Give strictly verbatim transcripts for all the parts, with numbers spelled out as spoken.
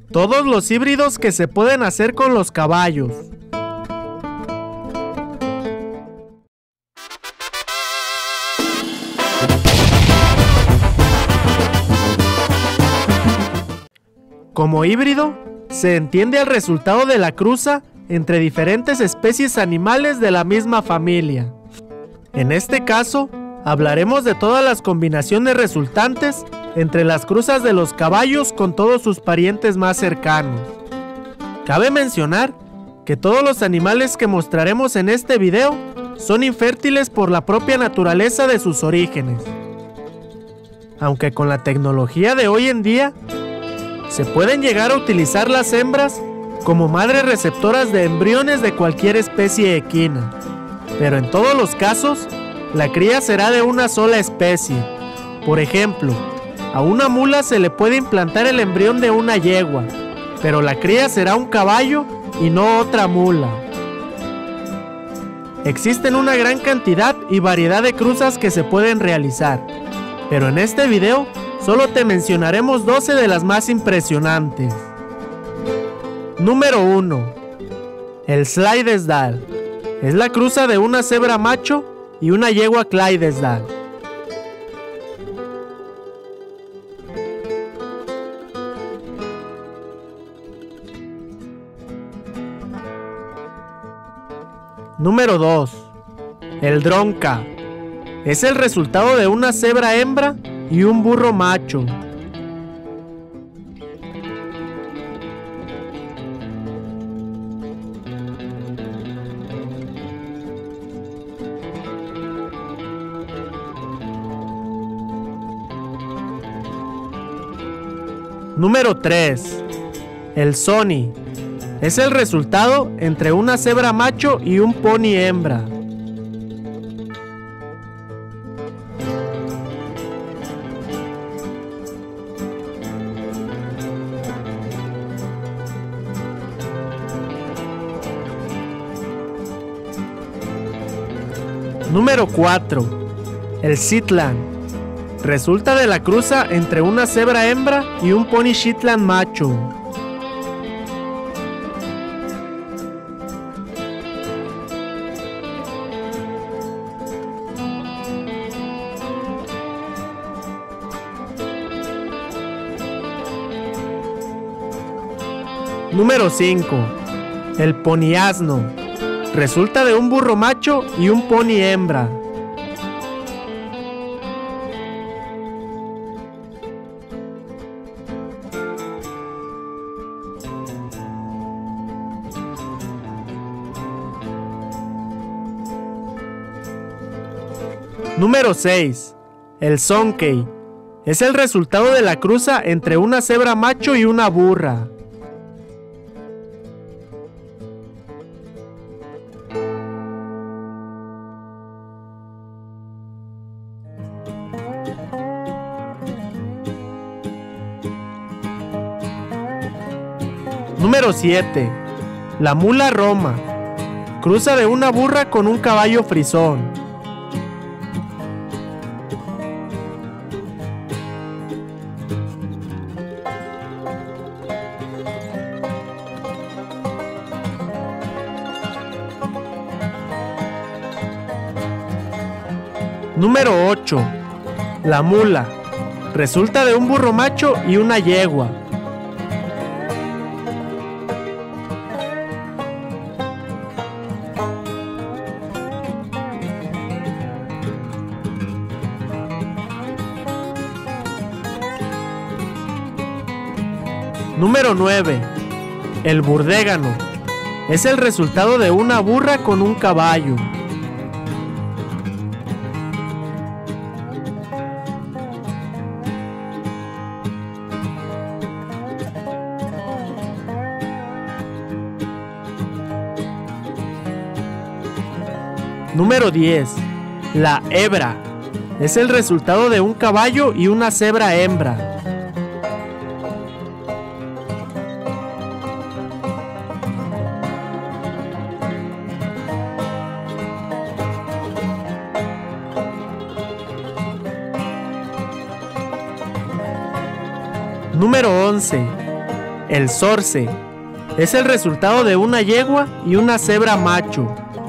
Todos los híbridos que se pueden hacer con los caballos. Como híbrido, se entiende el resultado de la cruza entre diferentes especies animales de la misma familia. En este caso, hablaremos de todas las combinaciones resultantes entre las cruzas de los caballos con todos sus parientes más cercanos. Cabe mencionar que todos los animales que mostraremos en este video son infértiles por la propia naturaleza de sus orígenes. Aunque con la tecnología de hoy en día, se pueden llegar a utilizar las hembras como madres receptoras de embriones de cualquier especie equina, pero en todos los casos, la cría será de una sola especie. Por ejemplo, a una mula se le puede implantar el embrión de una yegua, pero la cría será un caballo y no otra mula. Existen una gran cantidad y variedad de cruzas que se pueden realizar, pero en este video solo te mencionaremos doce de las más impresionantes. Número uno. El Clydesdale. Es la cruza de una cebra macho y una yegua Clydesdale. Número dos. El Dronca. Es el resultado de una cebra hembra y un burro macho. Número tres. El Sony. Es el resultado entre una cebra macho y un pony hembra. Número cuatro. El Shetland. Resulta de la cruza entre una cebra hembra y un pony Shetland macho. Número cinco. El Pony Asno. Resulta de un burro macho y un pony hembra. Número seis. El Sonkey. Es el resultado de la cruza entre una cebra macho y una burra. Número siete. La Mula Roma. Cruza de una burra con un caballo frisón. Número ocho. La Mula. Resulta de un burro macho y una yegua. Número nueve. El Burdégano. Es el resultado de una burra con un caballo. Número diez. La Hebra. Es el resultado de un caballo y una cebra hembra. Número once. El sorce es el resultado de una yegua y una cebra macho.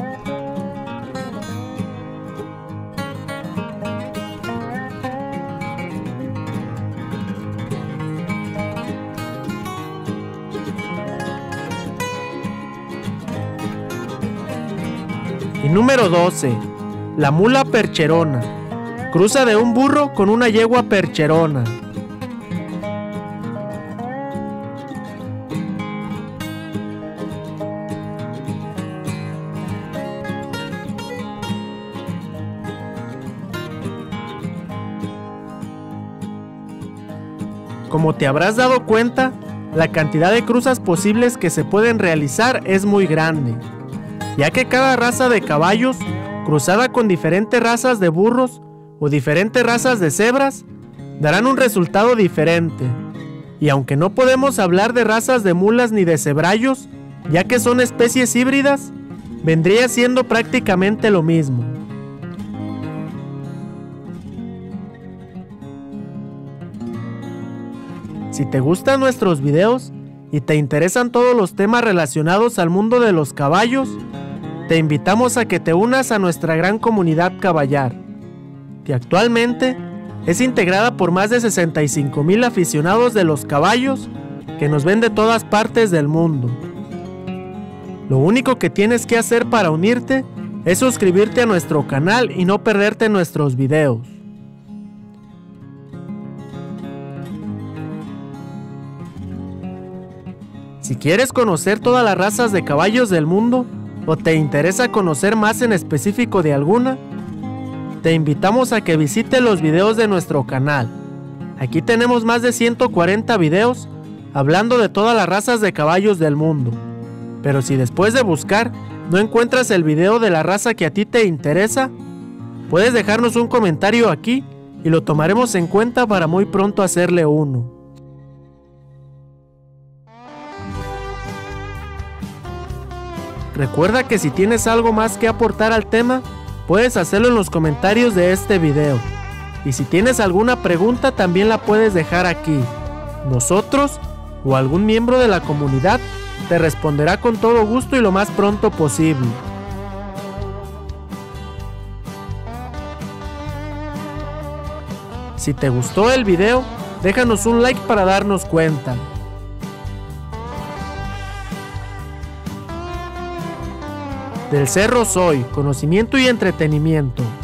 Y número doce. La mula percherona. Cruza de un burro con una yegua percherona. Como te habrás dado cuenta, la cantidad de cruzas posibles que se pueden realizar es muy grande, ya que cada raza de caballos, cruzada con diferentes razas de burros o diferentes razas de cebras, darán un resultado diferente. Y aunque no podemos hablar de razas de mulas ni de cebrallos, ya que son especies híbridas, vendría siendo prácticamente lo mismo. Si te gustan nuestros videos y te interesan todos los temas relacionados al mundo de los caballos, te invitamos a que te unas a nuestra gran comunidad caballar, que actualmente es integrada por más de sesenta y cinco mil aficionados de los caballos que nos ven de todas partes del mundo. Lo único que tienes que hacer para unirte es suscribirte a nuestro canal y no perderte nuestros videos. Si quieres conocer todas las razas de caballos del mundo, o te interesa conocer más en específico de alguna, te invitamos a que visites los videos de nuestro canal. Aquí tenemos más de ciento cuarenta videos hablando de todas las razas de caballos del mundo. Pero si después de buscar no encuentras el video de la raza que a ti te interesa, puedes dejarnos un comentario aquí y lo tomaremos en cuenta para muy pronto hacerle uno. Recuerda que si tienes algo más que aportar al tema, puedes hacerlo en los comentarios de este video. Y si tienes alguna pregunta, también la puedes dejar aquí. Nosotros o algún miembro de la comunidad te responderá con todo gusto y lo más pronto posible. Si te gustó el video, déjanos un like para darnos cuenta. Del Cerro Soy, conocimiento y entretenimiento.